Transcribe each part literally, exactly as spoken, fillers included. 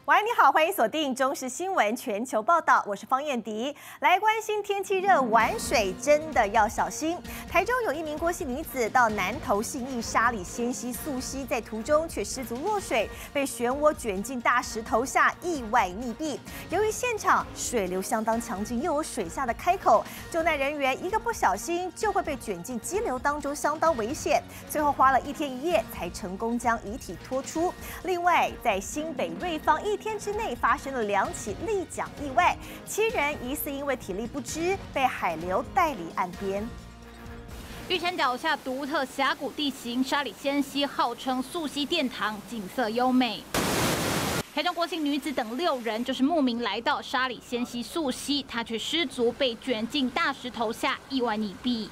晚安，你好，欢迎锁定中时新闻全球报道，我是方燕迪。来关心天气热，玩水真的要小心。台中有一名郭姓女子到南投信义沙里仙溪溯溪，在途中却失足落水，被漩涡卷进大石头下，意外溺毙。由于现场水流相当强劲，又有水下的开口，救难人员一个不小心就会被卷进激流当中，相当危险。最后花了一天一夜才成功将遗体拖出。另外，在新北瑞芳一天之内发生了两起立桨意外，七人疑似因为体力不支被海流带离岸边。 玉山脚下独特峡谷地形，沙里仙溪号称溯溪殿堂，景色优美。台中郭姓女子等六人就是慕名来到沙里仙溪溯溪，她却失足被卷进大石头下，意外溺毙。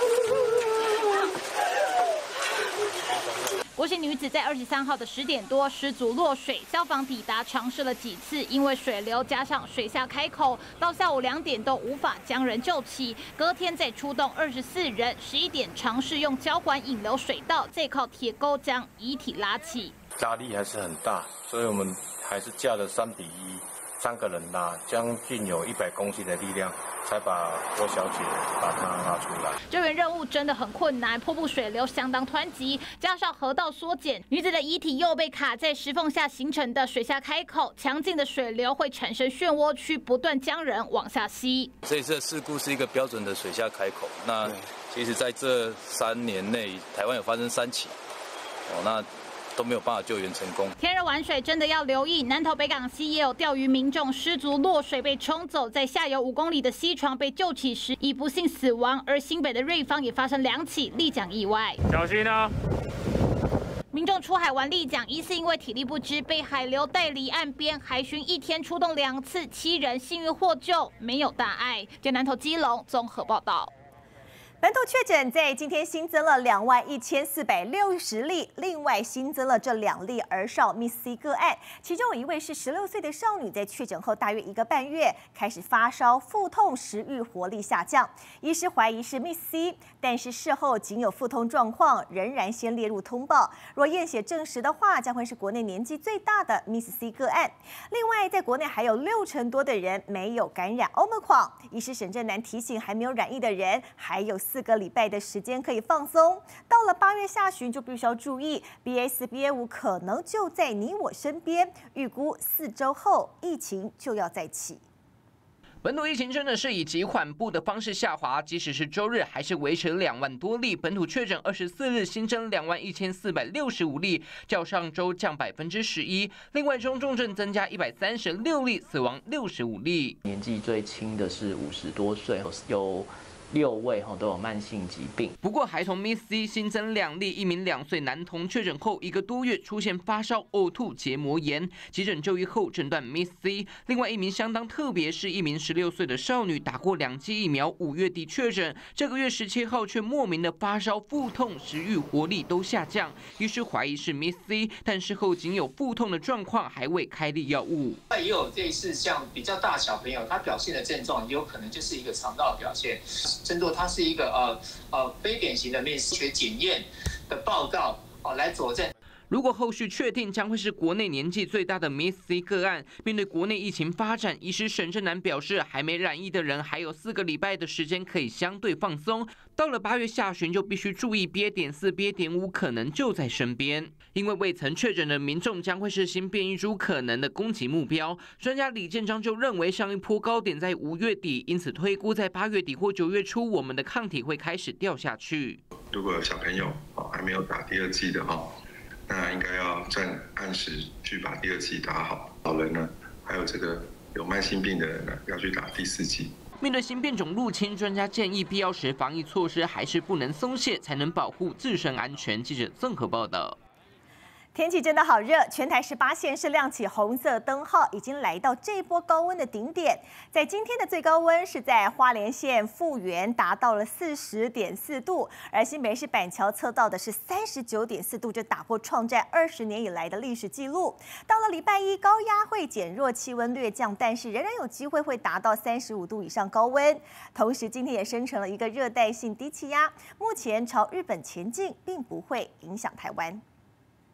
郭姓女子在二十三号的十点多失足落水，消防抵达尝试了几次，因为水流加上水下开口，到下午两点都无法将人救起。隔天再出动二十四人，十一点尝试用胶管引流水道，再靠铁钩将遗体拉起。 拉力还是很大，所以我们还是架了三比一，三个人拉，将近有一百公斤的力量，才把郭小姐把她拉出来。 救援任务真的很困难，瀑布水流相当湍急，加上河道缩减，女子的遗体又被卡在石缝下形成的水下开口，强劲的水流会产生漩涡区，不断将人往下吸。 这一次的事故是一个标准的水下开口。那其实在这三年内，台湾有发生三起，哦，那都没有办法救援成功。 天热玩水真的要留意，南投北港溪也有钓鱼民众失足落水被冲走，在下游五公里的溪床被救起时已不幸死亡。而新北的瑞芳也发生两起立桨意外， 小心啊！ 民众出海玩立桨，疑似因为体力不支被海流带离岸边，海巡一天出动两次，七人幸运获救，没有大碍。在南投基隆综合报道。 本土确诊在今天新增了两万一千四百六十例，另外新增了这两例儿少 Miss C 个案，其中有一位是十六岁的少女，在确诊后大约一个半月开始发烧、腹痛、食欲、活力下降，医师怀疑是 Miss C， 但是事后仅有腹痛状况，仍然先列入通报。若验血证实的话，将会是国内年纪最大的 Miss C 个案。另外，在国内还有六成多的人没有感染 Omicron， 医师沈正南提醒，还没有染疫的人还有四个礼拜的时间可以放松，到了八月下旬就必须要注意 B A 四、B A 五 可能就在你我身边，预估四周后疫情就要再起。 本土疫情真的是以极缓步的方式下滑，即使是周日还是维持两万多例。本土确诊二十四日新增两万一千四百六十五例，较上周降百分之十一。另外，中重症增加一百三十六例，死亡六十五例。 年纪最轻的是五十多岁，有六位都有慢性疾病。 不过，孩童 Miss C 新增两例，一名两岁男童确诊后一个多月出现发烧、呕吐、结膜炎，急诊就医后诊断 Miss C。另外一名相当特别，是一名十六岁的少女，打过两剂疫苗，五月底确诊，这个月十七号却莫名的发烧、腹痛、食欲、活力都下降，医师怀疑是 Miss C， 但事后仅有腹痛的状况，还未开立药物。 也有类似像比较大小朋友，他表现的症状也有可能就是一个肠道表现。针对它是一个呃呃非典型的面试学检验的报告哦来佐证。 如果后续确定，将会是国内年纪最大的 Miss C 个案。面对国内疫情发展，医师沈正南表示，还没染疫的人还有四个礼拜的时间可以相对放松。到了八月下旬，就必须注意 B A 点四、B A 点五 可能就在身边，因为未曾确诊的民众将会是新变异株可能的攻击目标。专家李建章就认为，上一波高点在五月底，因此推估在八月底或九月初，我们的抗体会开始掉下去。 如果有小朋友还没有打第二剂的哈。那应该要暂按时去把第二剂打好。老人呢，还有这个有慢性病的人呢，要去打第四剂。 面对新变种入侵，专家建议必要时防疫措施还是不能松懈，才能保护自身安全。记者综合报道。 天气真的好热，全台十八县市亮起红色灯号，已经来到这波高温的顶点。在今天的最高温是在花莲县富原，达到了四十点四度，而新北市板桥测到的是三十九点四度，就打破创战二十年以来的历史记录。到了礼拜一，高压会减弱，气温略降，但是仍然有机会会达到三十五度以上高温。同时，今天也生成了一个热带性低气压，目前朝日本前进，并不会影响台湾。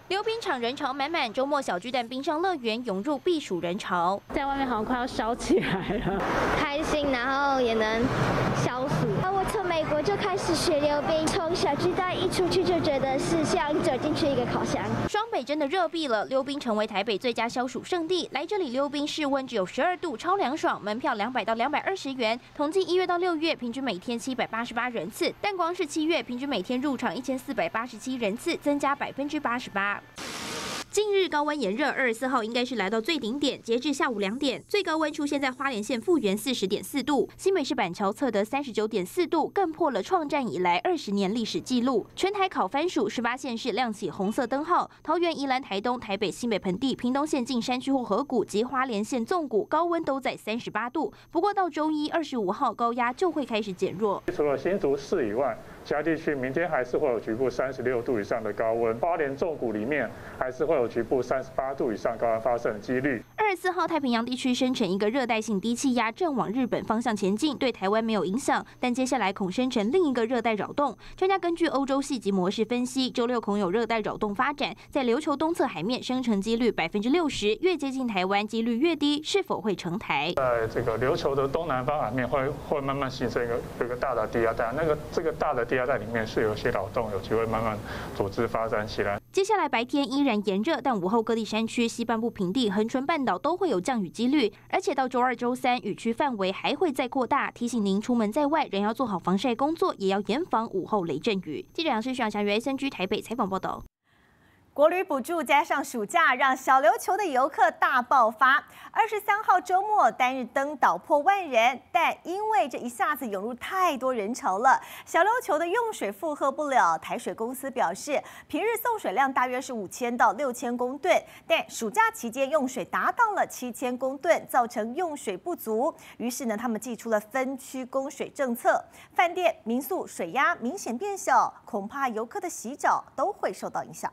溜冰场人潮满满，周末小巨蛋冰上乐园涌入避暑人潮， 在外面好像快要烧起来了， 开心，然后也能消暑。我从美国就开始学溜冰，从小巨蛋一出去就觉得是像走进去一个烤箱。 双北真的热毙了，溜冰成为台北最佳消暑胜地。来这里溜冰，室温只有十二度，超凉爽，门票两百到两百二十元。统计一月到六月，平均每天七百八十八人次，但光是七月，平均每天入场一千四百八十七人次，增加百分之八十八。近日高温炎热，二十四号应该是来到最顶点。截至下午两点，最高温出现在花莲县富原四十点四度，新北市板桥测得三十九点四度，更破了创战以来二十年历史纪录。全台烤番薯，十八县市亮起红色灯号，桃园、宜兰、台东、台北、新北盆地、屏东县近山区或河谷及花莲县纵谷高温都在三十八度。不过到周一二十五号，高压就会开始减弱。 除了新竹市以外，其他地区明天还是会有局部三十六度以上的高温，花莲纵谷里面还是会有局部三十八度以上高温发生的几率。 二十四号太平洋地区生成一个热带性低气压，正往日本方向前进，对台湾没有影响，但接下来恐生成另一个热带扰动。专家根据欧洲细级模式分析，周六恐有热带扰动发展，在琉球东侧海面生成几率百分之六十，越接近台湾几率越低，是否会成台？ 在这个琉球的东南方海面会会慢慢形成一个有一个大的低压带，那个这个大的低压带里面是有些扰动，有机会慢慢组织发展起来。 接下来白天依然炎热，但午后各地山区、西半部平地、恒春半岛都会有降雨几率，而且到周二、周三雨区范围还会再扩大。提醒您出门在外，仍要做好防晒工作，也要严防午后雷阵雨。记者杨世祥、祥于 S N G 台北采访报道。 国旅补助加上暑假，让小琉球的游客大爆发。二十三号周末单日登岛破万人，但因为这一下子涌入太多人潮了，小琉球的用水负荷不了。台水公司表示，平日送水量大约是五千到六千公吨，但暑假期间用水达到了七千公吨，造成用水不足。于是呢，他们祭出了分区供水政策，饭店、民宿水压明显变小，恐怕游客的洗澡都会受到影响。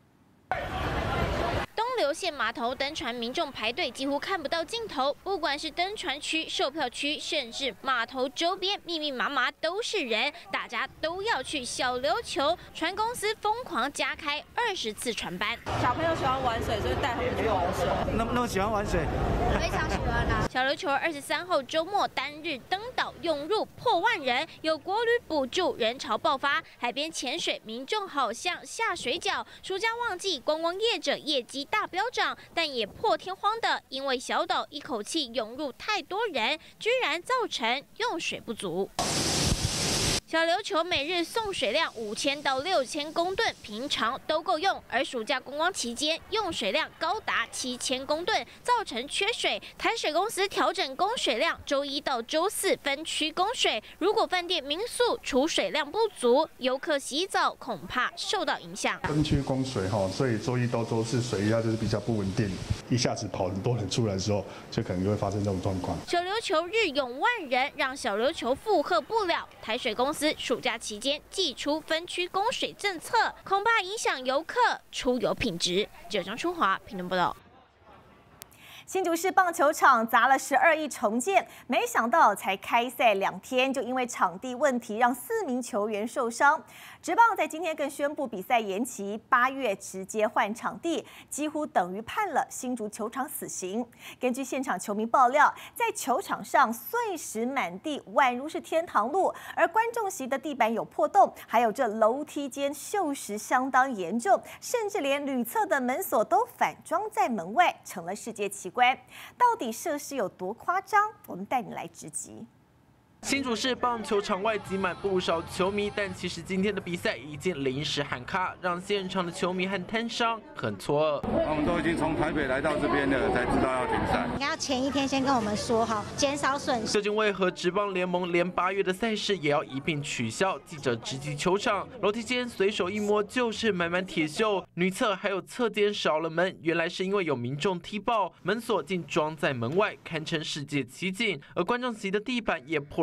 东流线码头登船民众排队几乎看不到尽头，不管是登船区、售票区，甚至码头周边，密密麻麻都是人，大家都要去小琉球。船公司疯狂加开二十次船班。 小朋友喜欢玩水，所以带他们去玩水。 那么那么喜欢玩水？ 非常喜欢啦！小琉球二十三号周末单日登岛涌入破万人，有国旅补助，人潮爆发。海边潜水，民众好像下水饺。暑假旺季，观光业者业绩大飙涨，但也破天荒的，因为小岛一口气涌入太多人，居然造成用水不足。小琉球每日送水量五千到六千公吨，平常都够用，而暑假观光期间用水量高达七千公吨，造成缺水。台水公司调整供水量，周一到周四分区供水。如果饭店、民宿储水量不足，游客洗澡恐怕受到影响。 分区供水哈，所以周一到周四水压就是比较不稳定，一下子跑很多人出来的时候，就可能会发生这种状况。 小琉球日涌万人，让小琉球负荷不了。台水公司暑假期间祭出分区供水政策，恐怕影响游客出游品质。记者张春华评论报道。 新竹市棒球场砸了十二亿重建，没想到才开赛两天，就因为场地问题让四名球员受伤。职棒在今天更宣布比赛延期，八月直接换场地，几乎等于判了新竹球场死刑。根据现场球迷爆料，在球场上碎石满地，宛如是天堂路，而观众席的地板有破洞，还有这楼梯间锈蚀相当严重，甚至连旅侧的门锁都反装在门外，成了世界奇观。到底设施有多夸张？我们带你来直击。 新竹市棒球场外挤满不少球迷，但其实今天的比赛已经临时喊卡，让现场的球迷和摊商很错愕。 我们都已经从台北来到这边了，才知道要停赛。 应该要前一天先跟我们说好，减少损失。 究竟为何职棒联盟连八月的赛事也要一并取消？记者直击球场，楼梯间随手一摸就是满满铁锈，女侧还有侧间少了门，原来是因为有民众踢爆，门锁竟装在门外，堪称世界奇景。而观众席的地板也破了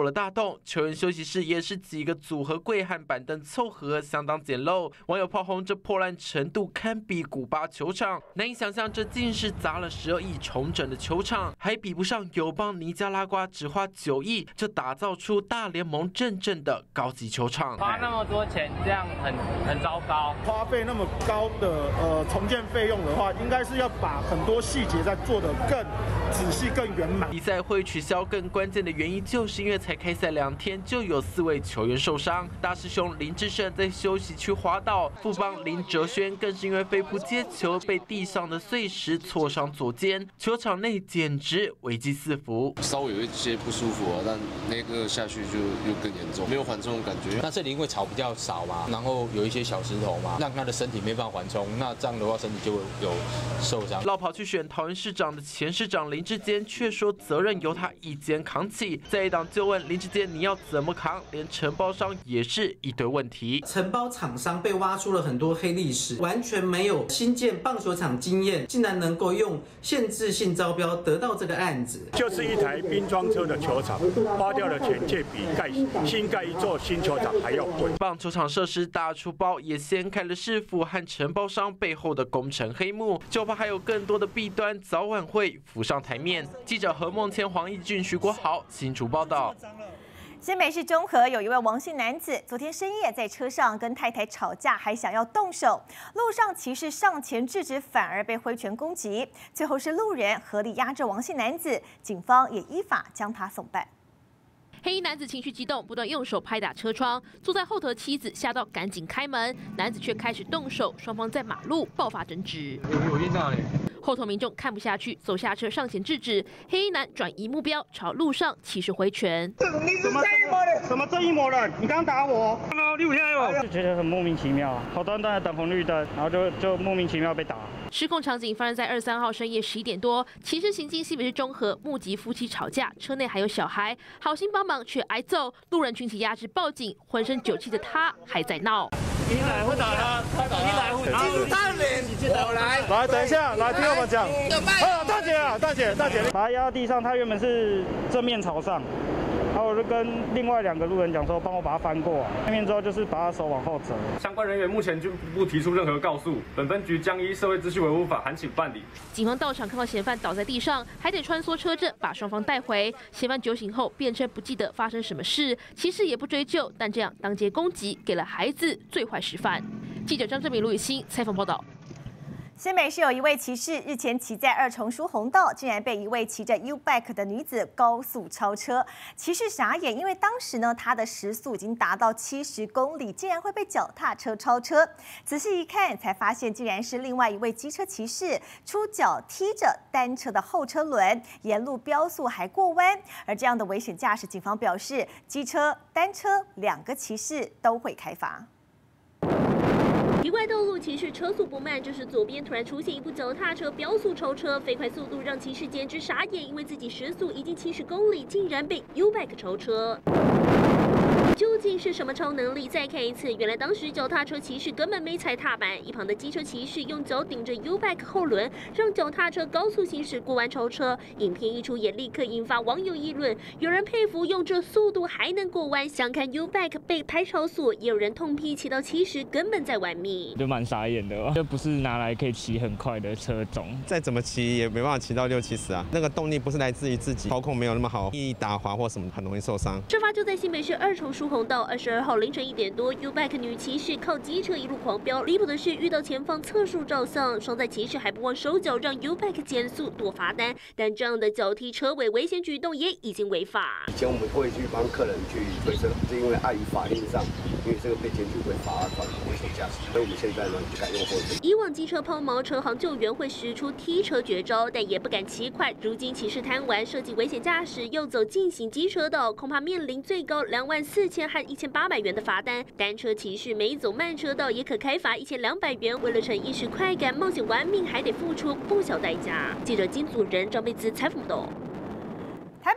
了大洞，球员休息室也是几个组合柜和板凳凑合，相当简陋。网友炮轰这破烂程度堪比古巴球场，难以想象这竟是砸了十二亿重整的球场，还比不上友邦尼加拉瓜只花九亿就打造出大联盟认证的高级球场。 花那么多钱，这样很很糟糕。 花费那么高的呃重建费用的话，应该是要把很多细节再做得更仔细、更圆满。 比赛会取消，更关键的原因就是因为才开赛两天就有四位球员受伤。大师兄林志胜在休息区滑倒，富邦林哲轩更是因为飞扑接球被地上的碎石挫伤左肩，球场内简直危机四伏。 稍微有一些不舒服啊，但那个下去就又更严重，没有缓冲的感觉。 那这里因为草比较少嘛，然后有一些小石头嘛，让他的身体没办法缓冲，那这样的话身体就会有受伤。 落跑去选桃园市长的前市长林志坚却说责任由他一肩扛起，在一档就问林志坚你要怎么扛，连承包商也是一堆问题。 承包厂商被挖出了很多黑历史，完全没有新建棒球场经验，竟然能够用限制性招标得到这个案子， 就是一台拼装车的球场，花掉的钱却比盖新盖一座新球场还要贵。 棒球场设施大出包，也掀开了市府和承包商背后的工程黑幕，就怕还有更多的弊端早晚会浮上台面。记者何梦谦、黄义俊、徐国豪新竹报道。 新北市中和有一位王姓男子，昨天深夜在车上跟太太吵架，还想要动手，路上骑士上前制止，反而被挥拳攻击，最后是路人合力压制王姓男子，警方也依法将他送办。 黑衣男子情绪激动，不断用手拍打车窗，坐在后头的妻子吓到赶紧开门，男子却开始动手，双方在马路爆发争执。 我听到了。 后头民众看不下去，走下车上前制止，黑衣男转移目标，朝路上骑士挥拳。 你是正义魔人？什么正义魔人？你刚打我，你有害我？ 就觉得很莫名其妙，好端端的等红绿灯，然后就就莫名其妙被打。 失控场景发生在二十三号深夜十一点多，骑士行经西北市中和，目击夫妻吵架，车内还有小孩，好心帮忙却挨揍，路人群起压制报警，浑身酒气的他还在闹。 你来会打他，他打你来会打。 进入他脸，我来。 来，等一下，来听我们讲。啊，大姐啊，大姐，大姐，把他压到地上，他原本是正面朝上。然后我就跟另外两个路人讲说，帮我把他翻过来。翻面之后就是把他手往后折。 相关人员目前就不提出任何告诉，本分局将依社会秩序维护法函请办理。 警方到场看到嫌犯倒在地上，还得穿梭车阵把双方带回。嫌犯酒醒后辩称不记得发生什么事，骑士也不追究，但这样当街攻击，给了孩子最坏示范。记者张正明、卢雨欣采访报道。 新北市有一位骑士日前骑在二重疏洪道，竟然被一位骑着 U-Bike 的女子高速超车。骑士傻眼，因为当时呢他的时速已经达到七十公里，竟然会被脚踏车超车。仔细一看，才发现竟然是另外一位机车骑士出脚踢着单车的后车轮，沿路飙速还过弯。而这样的危险驾驶，警方表示，机车、单车两个骑士都会开罚。 奇怪道路骑士车速不慢，这时左边突然出现一部脚踏车飙速超车，飞快速度让骑士简直傻眼，因为自己时速已经七十公里，竟然被 U-Bike 超车。究竟是什么超能力？再看一次，原来当时脚踏车骑士根本没踩踏板，一旁的机车骑士用脚顶着 U-Bike 后轮，让脚踏车高速行驶过弯超车。影片一出，也立刻引发网友议论，有人佩服用这速度还能过弯，想看 U-Bike 被拍超速，也有人痛批骑到七十根本在玩命， 就蛮傻眼的哦，这不是拿来可以骑很快的车种， 再怎么骑也没办法骑到六七十啊，那个动力不是来自于自己，操控没有那么好，一打滑或什么很容易受伤。 事发就在新北市二重疏洪道，二十二号凌晨一点多 ，U-Bike 女骑士靠机车一路狂飙，离谱的是遇到前方测速照相，双载骑士还不忘手脚让 U-Bike 减速躲罚单，但这样的脚踢车尾危险举动也已经违法。 以前我们会去帮客人去推车，是因为碍于法令上，因为这个被检举会罚款危险驾驶，所以我们现在呢就改用货车。 以往机车抛锚，车行救援会使出踢车绝招，但也不敢骑快。如今骑士贪玩设计危险驾驶，又走进行机车道，恐怕面临最高两万四千和一千八百元的罚单。单车骑士每走慢车道也可开罚一千两百元。为了逞一时快感，冒险玩命还得付出不小代价。记者金祖仁、张贝姿采访报道。 台北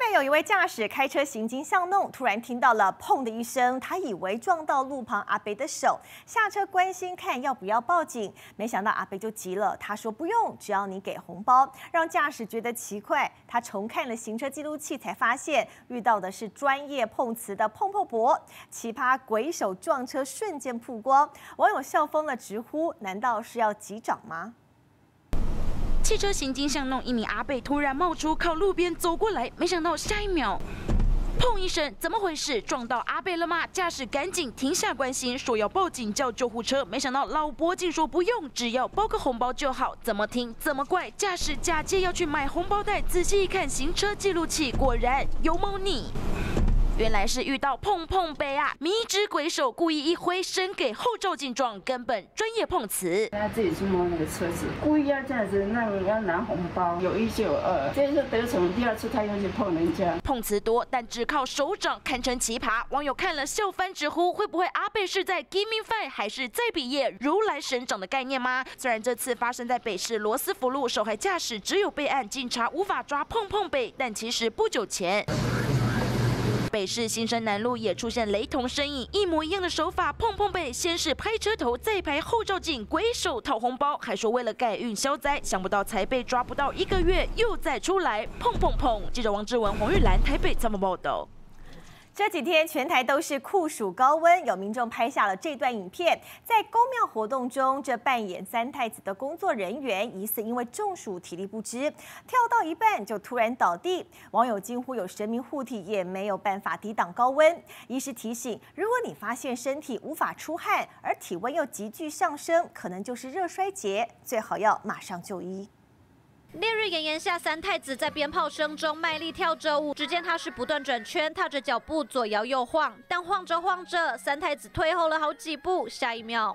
北有一位驾驶开车行经巷弄，突然听到了砰的一声，他以为撞到路旁阿伯的手，下车关心看要不要报警，没想到阿伯就急了，他说不用，只要你给红包，让驾驶觉得奇怪。他重看了行车记录器，才发现遇到的是专业碰瓷的碰碰伯，奇葩鬼手撞车瞬间曝光，网友笑疯了，直呼难道是要击掌吗？ 汽车行经巷弄，一名阿伯突然冒出靠路边走过来，没想到下一秒，砰一声，怎么回事？撞到阿伯了吗？驾驶赶紧停下关心，说要报警叫救护车。没想到老伯竟说不用，只要包个红包就好。怎么听怎么怪，驾驶假借要去买红包袋，仔细一看行车记录器，果然有猫腻。 原来是遇到碰碰杯啊！迷之鬼手故意一挥，伸给后照镜撞，根本专业碰瓷。 他自己去摸那个车子，故意要这样子让人家拿红包，有一就有二，这次得逞，第二次他又去碰人家。 碰瓷多，但只靠手掌堪称奇葩。网友看了笑翻，直呼会不会阿贝是在 give me five， 还是在比耶如来神掌的概念吗？虽然这次发生在北市罗斯福路，受害驾驶只有备案，警察无法抓碰碰杯，但其实不久前。 北市新生南路也出现雷同身影，一模一样的手法。碰碰杯先是拍车头，再拍后照镜，鬼手讨红包，还说为了改运消灾。想不到才被抓不到一个月，又再出来碰碰碰。记者王志文、黄玉兰台北采访报道。 这几天全台都是酷暑高温，有民众拍下了这段影片。在公庙活动中，这扮演三太子的工作人员疑似因为中暑体力不支，跳到一半就突然倒地。网友惊呼有神明护体，也没有办法抵挡高温。医师提醒，如果你发现身体无法出汗，而体温又急剧上升，可能就是热衰竭，最好要马上就医。 烈日炎炎下，三太子在鞭炮声中卖力跳着舞。只见他是不断转圈，踏着脚步左摇右晃，但晃着晃着，三太子退后了好几步，下一秒。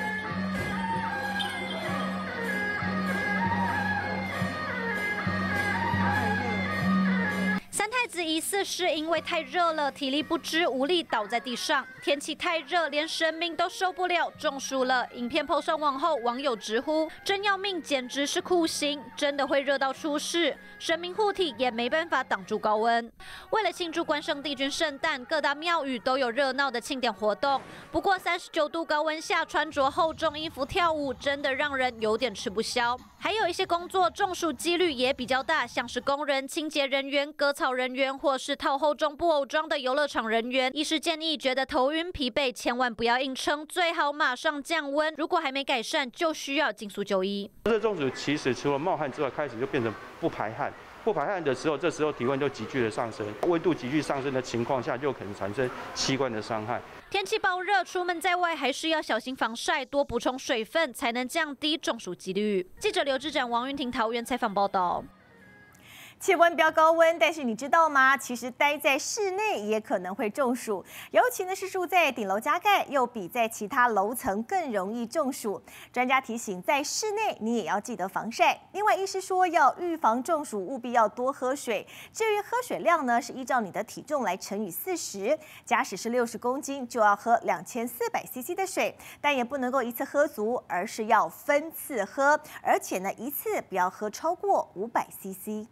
三太子疑似是因为太热了，体力不支，无力倒在地上。天气太热，连神明都受不了，中暑了。影片 po 上网后，网友直呼真要命，简直是酷刑，真的会热到出事。神明护体也没办法挡住高温。为了庆祝关圣帝君圣诞，各大庙宇都有热闹的庆典活动。不过三十九度高温下，穿着厚重衣服跳舞，真的让人有点吃不消。还有一些工作中暑几率也比较大，像是工人、清洁人员、割草人员，或是套厚重布偶装的游乐场人员。医师建议，觉得头晕疲惫，千万不要硬撑，最好马上降温。如果还没改善，就需要尽速就医。 热中暑其实除了冒汗之外，开始就变成不排汗。 不排汗的时候，这时候体温就急剧的上升，温度急剧上升的情况下，就可能产生器官的伤害。 天气暴热，出门在外还是要小心防晒，多补充水分，才能降低中暑几率。记者刘志展、王云婷桃园采访报道。 气温飙高温，但是你知道吗？其实待在室内也可能会中暑，尤其呢是住在顶楼加盖，又比在其他楼层更容易中暑。专家提醒，在室内你也要记得防晒。另外，医师说要预防中暑，务必要多喝水。至于喝水量呢，是依照你的体重来乘以四十。假使是六十公斤，就要喝两千四百 C C 的水，但也不能够一次喝足，而是要分次喝，而且呢一次不要喝超过五百 C C。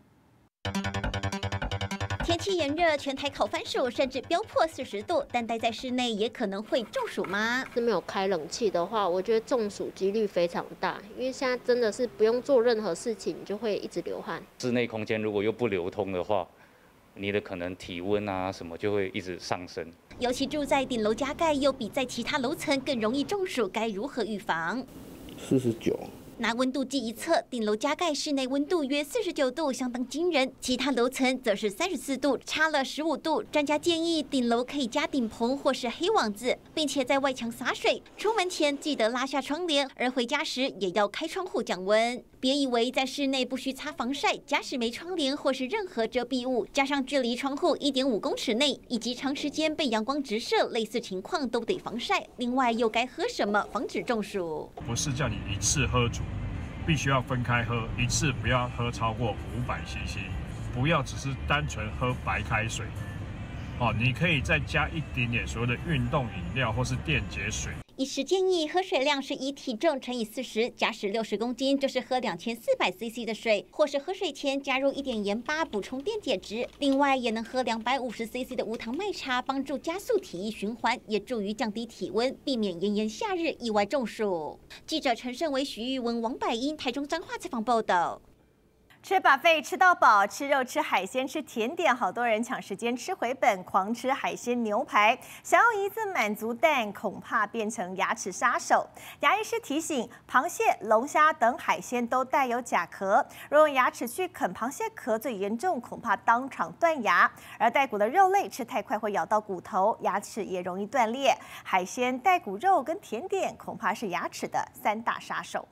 天气炎热，全台烤番薯甚至飙破四十度，但待在室内也可能会中暑吗？ 是没有开冷气的话，我觉得中暑几率非常大，因为现在真的是不用做任何事情，你就会一直流汗。 室内空间如果又不流通的话，你的可能体温啊什么就会一直上升。 尤其住在顶楼加盖，又比在其他楼层更容易中暑，该如何预防？ 四十九。 拿温度计一测，顶楼加盖室内温度约四十九度，相当惊人。其他楼层则是三十四度，差了十五度。专家建议顶楼可以加顶棚或是黑网子，并且在外墙洒水。出门前记得拉下窗帘，而回家时也要开窗户降温。别以为在室内不需擦防晒，假使没窗帘或是任何遮蔽物，加上距离窗户一点五公尺内，以及长时间被阳光直射，类似情况都得防晒。另外又该喝什么防止中暑？ 不是叫你一次喝足。 必须要分开喝，一次不要喝超过五百 C C， 不要只是单纯喝白开水。哦，你可以再加一点点所谓的运动饮料或是电解水。 医师建议喝水量是以体重乘以四十，假使六十公斤就是喝两千四百 C C 的水，或是喝水前加入一点盐巴补充电解质。另外也能喝两百五十 C C 的无糖麦茶，帮助加速体液循环，也助于降低体温，避免炎炎夏日意外中暑。记者陈胜维、徐玉文、王百英，台中彰化采访报道。 吃buffet吃到饱，吃肉吃海鲜吃甜点，好多人抢时间吃回本，狂吃海鲜牛排，想要一次满足，但恐怕变成牙齿杀手。牙医师提醒，螃蟹、龙虾等海鲜都带有甲壳，若用牙齿去啃螃蟹壳，最严重恐怕当场断牙。而带骨的肉类吃太快会咬到骨头，牙齿也容易断裂。海鲜、带骨肉跟甜点恐怕是牙齿的三大杀手。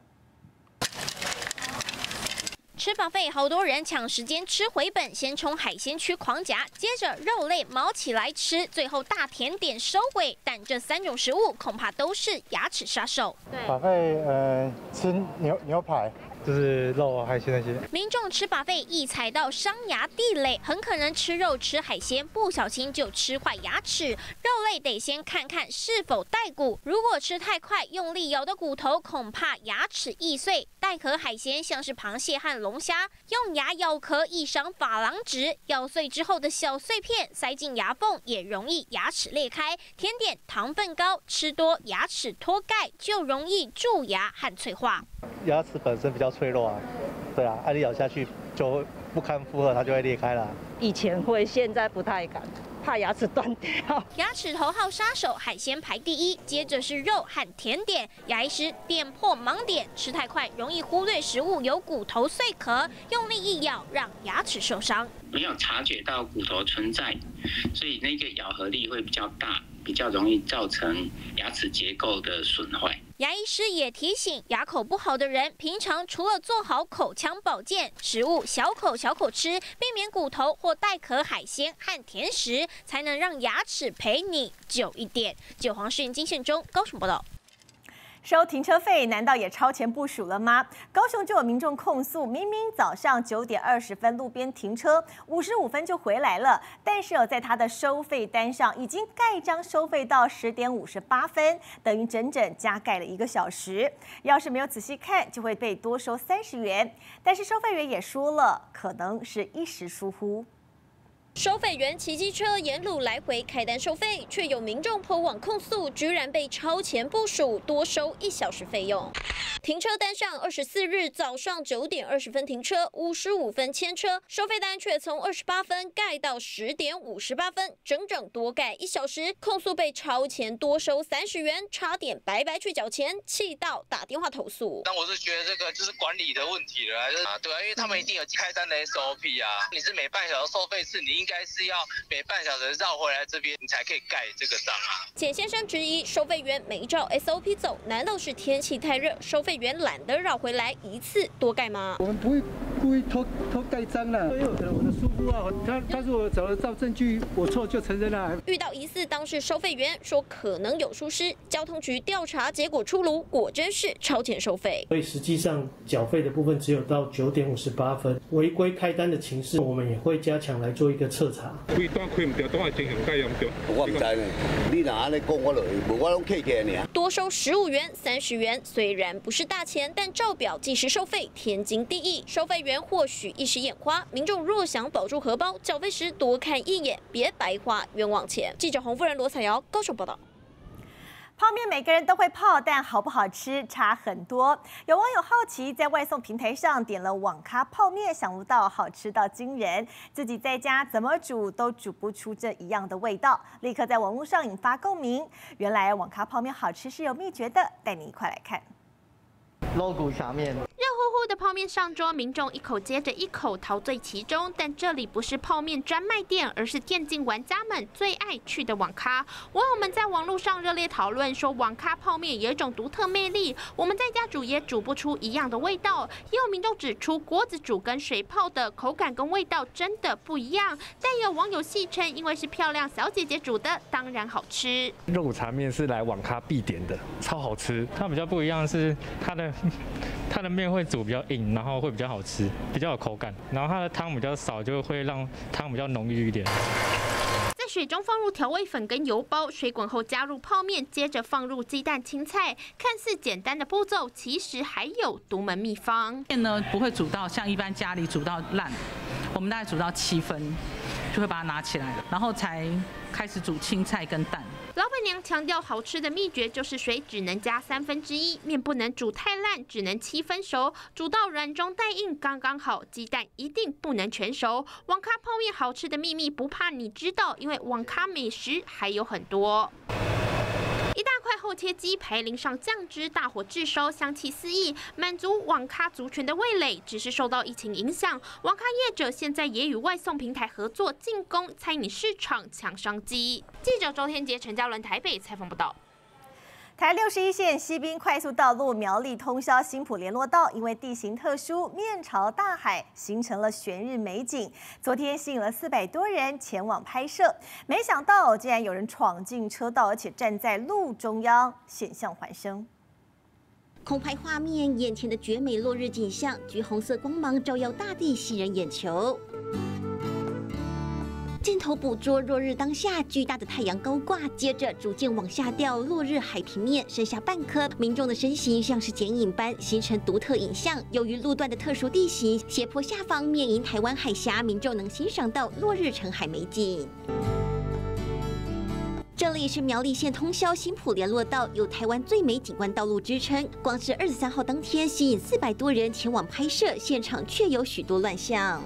吃buffet，好多人抢时间吃回本，先冲海鲜区狂夹，接着肉类毛起来吃，最后大甜点收尾。但这三种食物恐怕都是牙齿杀手。 对buffet，呃，吃牛牛排。就是肉、海鲜那些。 民众吃buffet一踩到伤牙地雷，很可能吃肉吃海鲜，不小心就吃坏牙齿。肉类得先看看是否带骨，如果吃太快，用力咬的骨头，恐怕牙齿易碎。带壳海鲜像是螃蟹和龙虾，用牙咬壳易伤珐琅质，咬碎之后的小碎片塞进牙缝，也容易牙齿裂开。甜点糖分高，吃多牙齿脱钙，就容易蛀牙和脆化。 牙齿本身比较脆弱啊，对啊，按你咬下去就不堪负荷，它就会裂开了。 以前会，现在不太敢，怕牙齿断掉。 牙齿头号杀手，海鲜排第一，接着是肉和甜点。牙医师点破盲点，吃太快容易忽略食物有骨头碎壳，用力一咬让牙齿受伤。 没有察觉到骨头存在，所以那个咬合力会比较大，比较容易造成牙齿结构的损坏。 牙医师也提醒，牙口不好的人，平常除了做好口腔保健，食物小口小口吃，避免骨头或带壳海鲜和甜食，才能让牙齿陪你久一点。九黄视频金线中高雄报道。 收停车费难道也超前部署了吗？高雄就有民众控诉，明明早上九点二十分路边停车，五十五分就回来了，但是有在他的收费单上已经盖章收费到十点五十八分，等于整整加盖了一个小时。要是没有仔细看，就会被多收三十元。但是收费员也说了，可能是一时疏忽。 收费员骑机车沿路来回开单收费，却有民众 po 网控诉，居然被超前部署，多收一小时费用。停车单上二十四日早上九点二十分停车，五十五分牵车，收费单却从二十八分盖到十点五十八分，整整多盖一小时。控诉被超前多收三十元，差点白白去缴钱，气到打电话投诉。 但我是觉得这个就是管理的问题了，就是啊，对啊，因为他们一定有开单的 S O P 啊，你是每半小时收费次，你应该是要每半小时绕回来这边，你才可以盖这个章啊。 简先生质疑收费员没照 S O P 走，难道是天气太热，收费员懒得绕回来一次多盖吗？ 我们不会故意偷偷盖章了，因为我的我的疏忽啊，他他说我找得到证据，我错就承认了。 遇到疑似当事收费员说可能有疏失，交通局调查结果出炉，果真是超前收费。 所以实际上缴费的部分只有到九点五十八分，违规开单的情势，我们也会加强来做一个彻查。 规单开唔掉，都系正常介严重。 我唔知呢，你若安尼讲我落去，无我拢客气尔。 多收十五元、三十元，虽然不是大钱，但照表计时收费天经地义。收费员或许一时眼花，民众若想保住荷包，缴费时多看一眼，别白花冤枉钱。记者洪夫人罗彩瑶高雄报道。 泡面每个人都会泡，但好不好吃差很多。有网友好奇，在外送平台上点了网咖泡面，想不到好吃到惊人，自己在家怎么煮都煮不出这一样的味道，立刻在网络上引发共鸣。原来网咖泡面好吃是有秘诀的，带你一块来看。 肉骨茶面。 热乎乎的泡面上桌，民众一口接着一口陶醉其中。但这里不是泡面专卖店，而是电竞玩家们最爱去的网咖。网友们在网络上热烈讨论，说网咖泡面有一种独特魅力，我们在家煮也煮不出一样的味道。也有民众指出，锅子煮跟水泡的口感跟味道真的不一样。但也有网友戏称，因为是漂亮小姐姐煮的，当然好吃。 肉骨茶面是来网咖必点的，超好吃。它比较不一样是它的它的面会煮比较硬，然后会比较好吃，比较有口感。然后它的汤比较少，就会让汤比较浓郁一点。 在水中放入调味粉跟油包，水滚后加入泡面，接着放入鸡蛋、青菜。看似简单的步骤，其实还有独门秘方。 面呢不会煮到像一般家里煮到烂，我们大概煮到七分，就会把它拿起来了，然后才开始煮青菜跟蛋。 老板娘强调，好吃的秘诀就是水只能加三分之一，面不能煮太烂，只能七分熟，煮到软中带硬刚刚好。鸡蛋一定不能全熟。网咖泡面好吃的秘密不怕你知道，因为网咖美食还有很多。一大块厚切鸡排淋上酱汁，大火炙烧，香气四溢，满足网咖族群的味蕾。只是受到疫情影响，网咖业者现在也与外送平台合作，进攻餐饮市场抢商机。记者周天杰、陈嘉伦台北采访报道。 台六十一线西滨快速道路苗栗通霄新埔联络道，因为地形特殊，面朝大海，形成了悬日美景。昨天吸引了四百多人前往拍摄，没想到竟然有人闯进车道，而且站在路中央，险象环生。 空拍画面，眼前的绝美落日景象，橘红色光芒照耀大地，吸人眼球。镜头捕捉落日当下，巨大的太阳高挂，接着逐渐往下掉，落日海平面剩下半颗，民众的身形像是剪影般形成独特影像。由于路段的特殊地形，斜坡下方面迎台湾海峡，民众能欣赏到落日成海美景。这里是苗栗县通霄新埔联络道，有台湾最美景观道路之称。光是二十三号当天，吸引四百多人前往拍摄，现场却有许多乱象。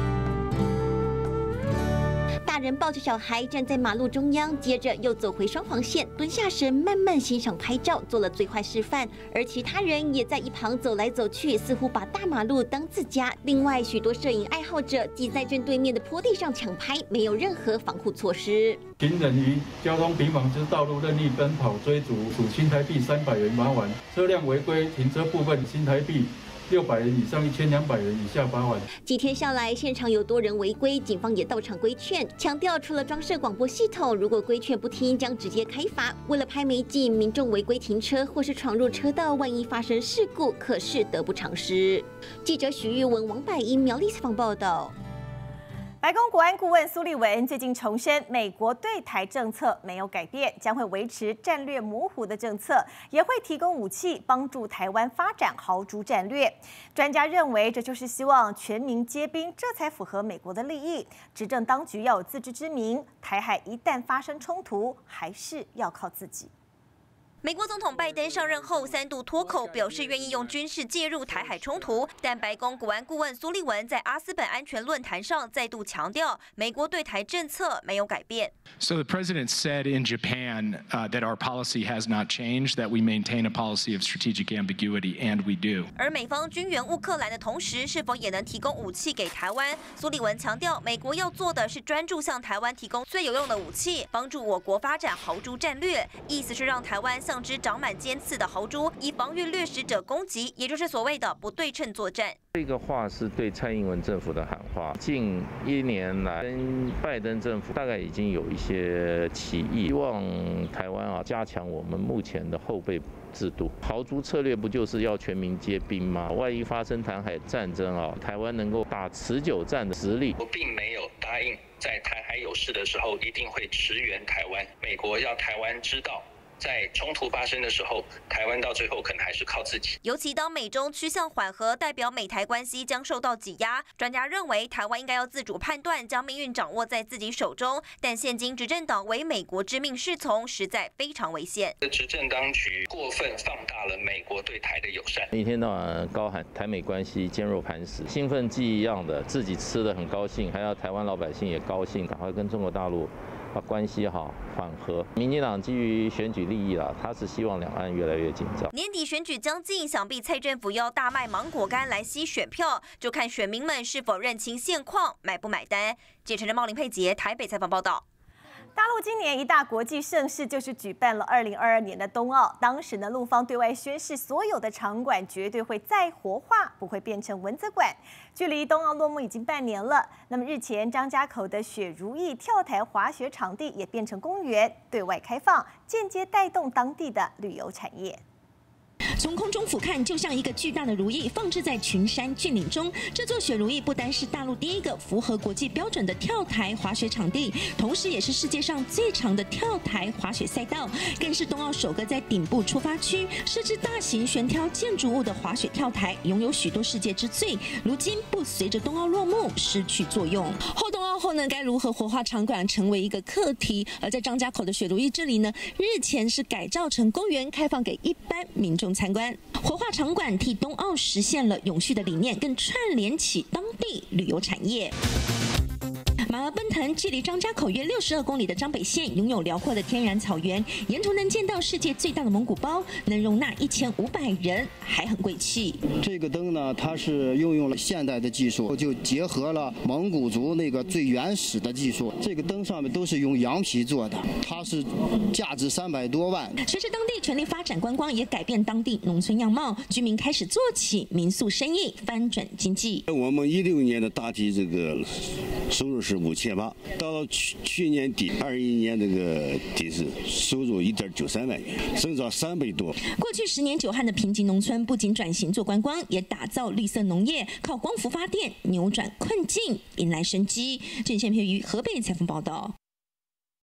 大人抱着小孩站在马路中央，接着又走回双黄线，蹲下身慢慢欣赏拍照，做了最坏示范。而其他人也在一旁走来走去，似乎把大马路当自家。另外，许多摄影爱好者挤在正对面的坡地上抢拍，没有任何防护措施。行人于交通平房之道路任意奔跑追逐，处新台币三百元罚款；车辆违规停车部分，新台币六百元以上一千两百元以下罚款。几天下来，现场有多人违规，警方也到场规劝，强调除了装设广播系统，如果规劝不听，将直接开罚。为了拍美景，民众违规停车或是闯入车道，万一发生事故，可是得不偿失。记者许玉文、王百英苗栗采访报道。 白宫国安顾问苏利文最近重申，美国对台政策没有改变，将会维持战略模糊的政策，也会提供武器帮助台湾发展豪猪战略。专家认为，这就是希望全民皆兵，这才符合美国的利益。执政当局要有自知之明，台海一旦发生冲突，还是要靠自己。 美国总统拜登上任后三度脱口表示愿意用军事介入台海冲突，但白宫国安顾问苏利文在阿斯本安全论坛上再度强调，美国对台政策没有改变。 So the president said in Japan uh, that our policy has not changed, that we maintain a policy of strategic ambiguity, and we do. 而美方军援乌克兰的同时，是否也能提供武器给台湾？苏利文强调，美国要做的是专注向台湾提供最有用的武器，帮助我国发展豪猪战略，意思是让台湾像只长满尖刺的豪猪，以防御掠食者攻击，也就是所谓的不对称作战。 这个话是对蔡英文政府的喊话。近一年来，跟拜登政府大概已经有一些歧义，希望台湾啊加强我们目前的后备制度。豪猪策略不就是要全民皆兵吗？万一发生台海战争啊，台湾能够打持久战的实力。 我并没有答应在台海有事的时候一定会驰援台湾，美国要台湾知道。在冲突发生的时候，台湾到最后可能还是靠自己。 尤其当美中趋向缓和，代表美台关系将受到挤压。专家认为，台湾应该要自主判断，将命运掌握在自己手中。但现今执政党为美国之命是从，实在非常危险。 执政当局过分放大了美国对台的友善， 一天到晚高喊台美关系坚若磐石，兴奋剂一样的，自己吃得很高兴，还要台湾老百姓也高兴，赶快跟中国大陆把关系好缓和。民进党基于选举利益啦，他是希望两岸越来越紧张。 年底选举将近，想必蔡政府要大卖芒果干来吸选票，就看选民们是否认清现况，买不买单。记者陈茂林、佩杰台北采访报道。 大陆今年一大国际盛事就是举办了二零二二年的冬奥。当时呢，陆方对外宣示，所有的场馆绝对会再活化，不会变成蚊子馆。距离冬奥落幕已经半年了。那么日前张家口的雪如意跳台滑雪场地也变成公园，对外开放，间接带动当地的旅游产业。 从空中俯瞰，就像一个巨大的如意放置在群山峻岭中。这座雪如意不单是大陆第一个符合国际标准的跳台滑雪场地，同时也是世界上最长的跳台滑雪赛道，更是冬奥首个在顶部出发区设置大型悬挑建筑物的滑雪跳台，拥有许多世界之最。如今不随着冬奥落幕失去作用，后冬奥后呢，该如何活化场馆成为一个课题。而在张家口的雪如意这里呢，日前是改造成公园，开放给一般民众参观。活化场馆替冬奥实现了永续的理念，更串联起当地旅游产业。马儿奔腾，距离张家口约六十二公里的张北县，拥有辽阔的天然草原，沿途能见到世界最大的蒙古包，能容纳一千五百人，还很贵气。 这个灯呢，它是运用了现代的技术，就结合了蒙古族那个最原始的技术。这个灯上面都是用羊皮做的，它是价值三百多万。 随着当地全力发展观光，也改变当地农村样貌，居民开始做起民宿生意，翻转经济。 我们一六年的大体这个收入是五千八，到了去去年底二一年这个底是收入一点九三万元，增长三倍多。 过去十年久旱的贫瘠农村，不仅转型做观光，也打造绿色农业，靠光伏发电扭转困境，迎来生机。郑宪平于河北采访报道。